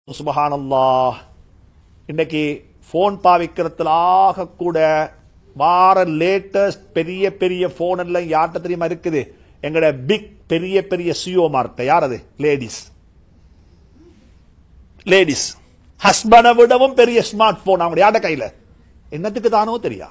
சுப்ஹானல்லாஹ். இன்னைக்கு போன் பாவிக்கிறதுல ஆக கூட வார லேட்டஸ்ட் பெரிய பெரிய போன் எல்லாம் யார்கிட்ட தெரியுமா இருக்குது? எங்கட பிக் பெரிய பெரிய சிஓ மார்ட்ட. யார் அது? லேடிஸ் ஹஸ்பண்டை விடவும் பெரிய ஸ்மார்ட் போன் அவங்க யார்ட கையில. என்னத்துக்கு தானோ தெரியா,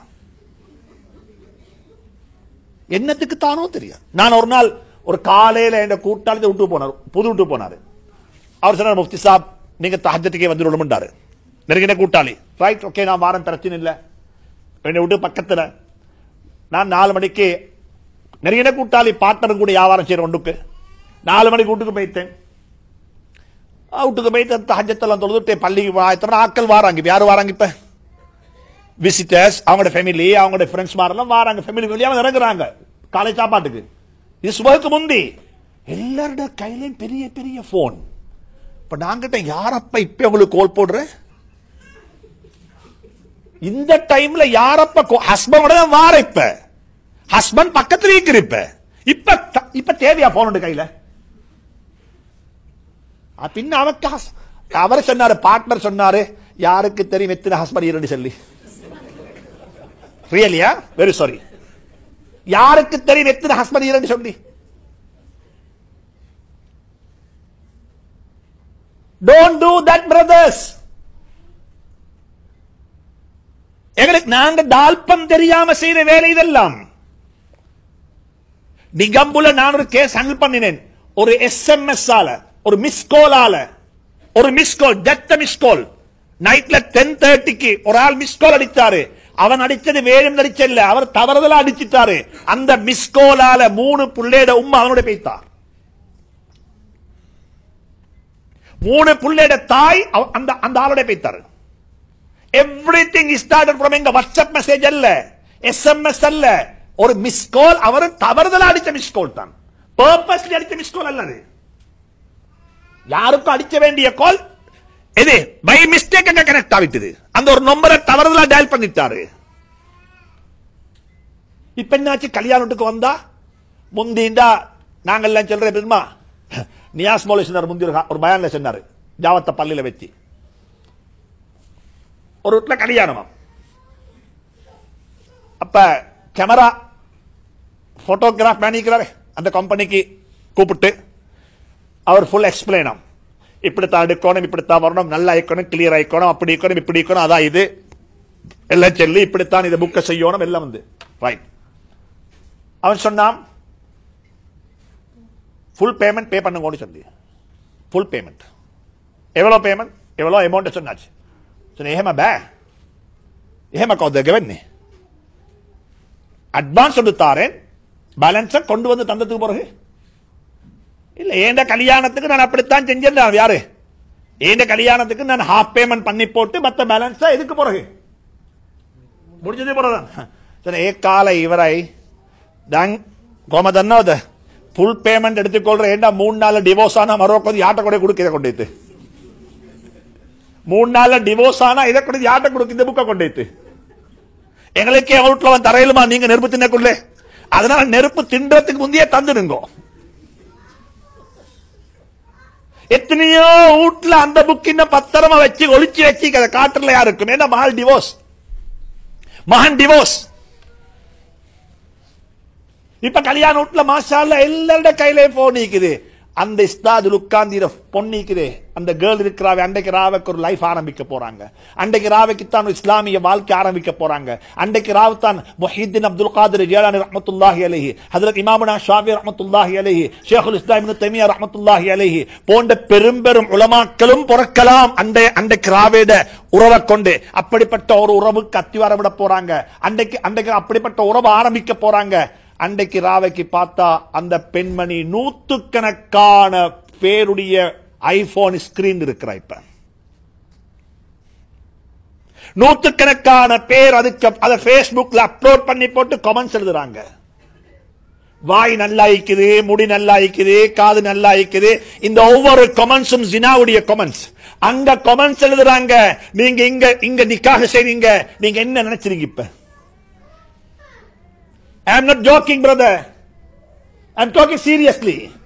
என்னத்துக்கு தானோ தெரியா. நான் ஒரு நாள் ஒரு காலையில என் கூட்டாளி விட்டு போனார், புது விட்டு போனாரு. அவர் சொன்னார், முஃப்தி சாப் நீங்க தஹஜ்ஜத்துக்கே வந்து விடமுண்டாரு. நெருங்கின கூட்டாளி. ரைட், ஓகே, நான் வாரம், பிரச்சனை இல்லை. என்னை விட்டு பக்கத்துல நான் 4 மணிக்கு நெருங்கின கூட்டாளி பார்ட்னர் கூட வியாபாரம் செய்யற ஒன்றுக்கு 4 மணிக்கு வீட்டுக்கு போயிட்டேன். வீட்டுக்கு போயிட்டு தஹஜ்ஜத்தெல்லாம் தொழுதுட்டு பள்ளிக்கு ஆட்கள் வாராங்க. இப்ப யாரு வாராங்க? இப்ப விசிட்டர்ஸ், அவங்களோட ஃபேமிலி, அவங்களோட ஃப்ரெண்ட்ஸ் மாரெல்லாம் வாராங்க. ஃபேமிலி வெளியாக இறங்குறாங்க காலை சாப்பாட்டுக்கு. இது சுபகுக்கு முந்தி எல்லாரோட கையிலையும் பெரிய பெரிய போன். இப்ப நாங்கிட்ட யாரப்ப இப்ப உங்களுக்கு கோல் போடுற இந்த டைம்ல யாரப்ப ஹஸ்பண்டோட வார. இப்ப ஹஸ்பண்ட் பக்கத்துல இருக்கிற. இப்ப இப்ப தேவையா போன் கையில? பின்ன அவருக்கு அவர் சொன்னாரு, பார்ட்னர் சொன்னாரு, யாருக்கு தெரியும் எத்தனை ஹஸ்பண்ட் இரண்டு சொல்லி. ரியலியா? Very sorry. யாருக்கு தெரியும் எத்தனை ஹஸ்பண்ட் இரண்டு சொல்லி? Don't do that, brothers. எங்களுக்கு நாங்க டால்பம் தெரியாம செய்யற வேலை இதெல்லாம். நிகம்புல நான் ஒரு கேஸ் ஹேண்டில் பண்ணினேன். ஒரு SMS ஆல, ஒரு மிஸ் கால் ஆல, ஒரு miss call, just miss call. நைட்ல 10:30க்கு ஒரு ஆள் மிஸ் கால் அடித்தாரு. அவன் அடிச்சது வேணும் அடிச்சல்ல, அவர் தவறுதலா அடிச்சிட்டாரு. அந்த மிஸ் காலால 3 புள்ளையோட உம்மா அவனோட பேய்த்தார். 3 புள்ளையோட தாய் அந்த ஆளோட பேய்த்தாரு. எவ்ரிதிங் ஸ்டார்டட் ஃப்ரம் எங்க வாட்ஸ்அப் மெசேஜ் அல்ல, SMS அல்ல, ஒரு மிஸ் கால். அவர் தவறுதலா அடிச்ச மிஸ் கால் தான், பர்பஸ்லி அடிச்ச மிஸ் கால் அல்ல. யாருக்கும் அடிச்ச வேண்டிய கால் இது பை மிஸ்டேக் அங்க கனெக்ட் ஆகிட்டது. அந்த ஒரு நம்பரை தவறுதலா டயல் பண்ணிட்டாரு. இப்ப என்னாச்சு? கல்யாணத்துக்கு வந்தா முந்திண்டா நாங்க எல்லாம் சொல்ற தெரியுமா? நியாஸ் மௌலவி சொன்னார், முந்தி ஒரு பயான்ல சொன்னாரு, ஜாவத்த பள்ளியில வச்சு ஒரு வீட்டுல கல்யாணமா. அப்ப கேமரா போட்டோகிராஃப் பண்ணிக்கிறாரு. அந்த கம்பெனிக்கு கூப்பிட்டு அவர் ஃபுல் எக்ஸ்பிளைன் ஆகும். இப்படித்தான் எடுக்கணும், இப்படித்தான் வரணும், நல்லா இருக்கணும், கிளியர் ஆயிக்கணும், அப்படி இருக்கணும், இப்படி இருக்கணும், அதான் இது எல்லாம் சொல்லி இப்படித்தான் இதை புக்க செய்யணும் எல்லாம் வந்து ரைட். அவன் சொன்னான், ஃபுல் பேமெண்ட் பே பண்ணுங்க சொல்லி. ஃபுல் பேமெண்ட் எவ்வளோ பேமெண்ட், எவ்வளோ அமௌண்ட் சொன்னாச்சு. එහෙම බෑ. එහෙම කවුද ගෙවන්නේ? அட்வான்ஸ் கொடுத்தாரேன், பேலன்ஸை கொண்டு வந்து தந்ததுக்கு பிறகு இல்ல. ஏண்ட கல்யாணத்துக்கு நான் அப்படித்தான் செஞ்சேன். யாரு? ஏண்ட கல்யாணத்துக்கு நான் ஹாஃப் பேமெண்ட் பண்ணி போட்டு மற்ற பேலன்ஸா எதுக்கு பிறகு முடிஞ்சது பிறகுதான். சரி, ஏ கால இவரை தான் கோமதன்னோத ஃபுல் பேமெண்ட் எடுத்துக்கொள்ற. ஏண்டா 3 நாள் டிவோர்ஸ் ஆனா மறுபடியும் யாட்ட கூட கொடுக்க கொண்டு 3 நாள் டிவோர்ஸ் ஆனா இதை கூட யாட்ட கொடுக்க இந்த புக்க கொண்டு எங்களுக்கே அவுட்ல வந்து தரையிலுமா நீங்க நெருப்பு தின்னக்குள்ளே. அதனால நெருப்பு தின்றதுக்கு முந்தையே தந்துடுங்க. எத்தனையோ வீட்டுல அந்த புக் இன்னும் பத்திரமா வச்சு ஒளிச்சு வச்சு காட்டுல யாருக்கும். ஏன்னா மகன் டிவோர்ஸ். இப்ப கல்யாண வீட்டுல மாஷாஅல்லாஹ் எல்லாரோட கையிலே போன் இருக்குது. அந்த இஸ்தாது உட்கார்ந்து பொன்னிக்குது. அந்த கேர்ள் இருக்கிறாவே அன்றைக்கு ராவுக்கு ஒரு லைஃப் ஆரம்பிக்க போறாங்க. அன்றைக்கு ராவுக்கு தான் இஸ்லாமிய வாழ்க்கை ஆரம்பிக்க போறாங்க. அன்றைக்கு ராவு தான் முஹித்தீன் அப்துல் காதிர் ஜீலானி ரஹ்மத்துல்லாஹி அலைஹி, ஹஜ்ரத் இமாமுனா ஷாஃபி ரஹ்மத்துல்லாஹி அலைஹி, ஷேகுல் இஸ்லாம் இப்னு தய்மிய்யா ரஹ்மத்துல்லாஹி அலைஹி போன்ற பெரும் உலமாக்களும் பிறக்கலாம் அன்றைக்கு ராவேட உறவை கொண்டு. அப்படிப்பட்ட ஒரு உறவுக்கு அத்திவார விட போறாங்க. அன்றைக்கு அப்படிப்பட்ட உறவு ஆரம்பிக்க போறாங்க. அன்றைக்கு ராவைக்கு பார்த்தா அந்த பெண்மணி 100கணக்கான பேருடைய ஐபோன் ஸ்கிரீன் இருக்கிற. இப்ப 100கணக்கான பேர் அதுக்கு அதை பேஸ்புக்ல அப்லோட் பண்ணி போட்டு கமெண்ட்ஸ் எழுதுறாங்க. வாய் நல்லா இருக்குது, முடி நல்லா இருக்குது, காது நல்லா இருக்குது. இந்த ஒவ்வொரு கமெண்ட்ஸும் ஜினாவுடைய கமெண்ட்ஸ். அங்க கமெண்ட்ஸ் எழுதுறாங்க, நீங்க இங்க நிக்காஹ் செய்றீங்க, நீங்க என்ன நினைச்சிருங்க? இப்ப I am not joking, brother. I am talking seriously.